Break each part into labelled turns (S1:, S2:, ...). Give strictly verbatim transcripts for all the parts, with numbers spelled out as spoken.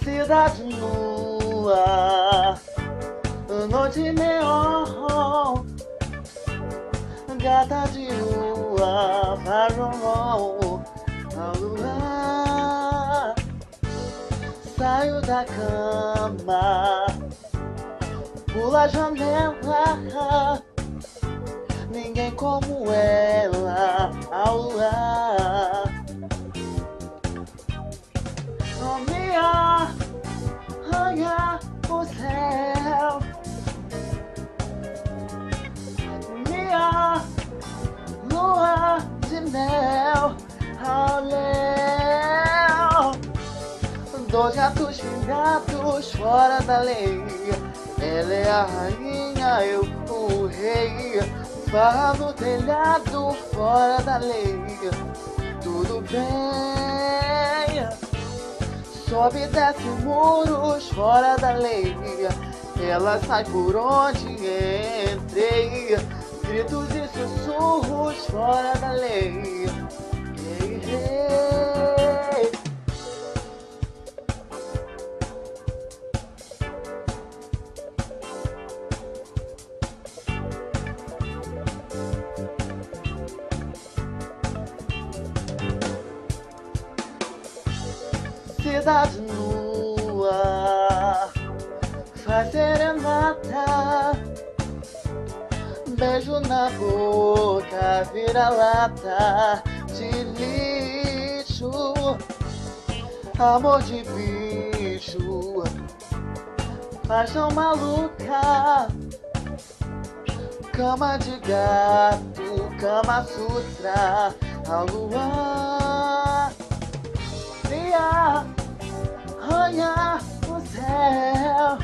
S1: Cidade nua, noite neon, gata de rua, farol, ao luar. Saio da cama, pula a janela, ninguém como ela, ao luar. Oh, me arranha o céu, minha lua de mel, ao léu. Dois gatos pingados fora da lei, ela é a rainha, eu o rei. Farra no telhado fora da lei, tudo bem. Sobe e desce muros fora da lei, ela sai por onde entrei. Gritos e sussurros fora da lei. Hey, hey. Cidade nua, faz serenata, beijo na boca, vira lata de lixo, amor de bicho, paixão maluca, cama de gato, cama sutra, ao luar. Arranha o céu,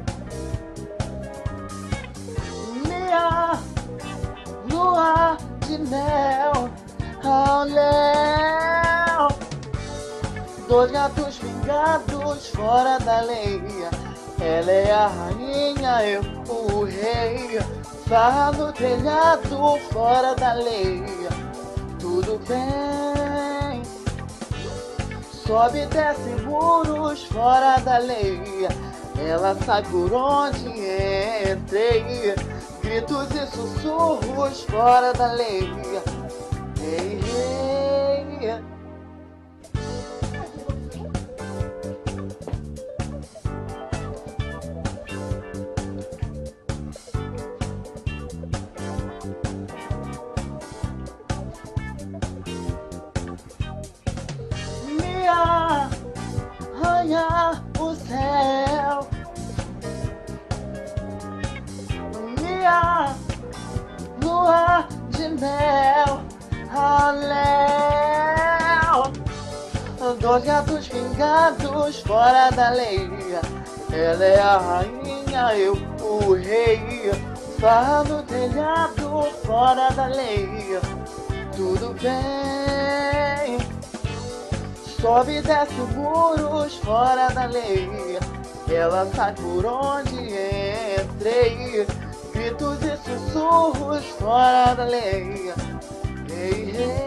S1: minha lua de mel, ao léu. Dois gatos pingados fora da lei, ela é a rainha, eu o rei. Farra no telhado fora da lei, tudo bem. Sobe e desce muros fora da lei, ela sai por onde entrei. Gritos e sussurros fora da lei. Hey, hey. Arranha o céu, minha lua de mel, ao léu. Dois gatos pingados fora da lei, ela é a rainha, eu o rei. Farra no telhado fora da lei, tudo bem. Sobe e desce muros fora da lei, ela sai por onde entrei. Gritos e sussurros fora da lei. Hey, hey.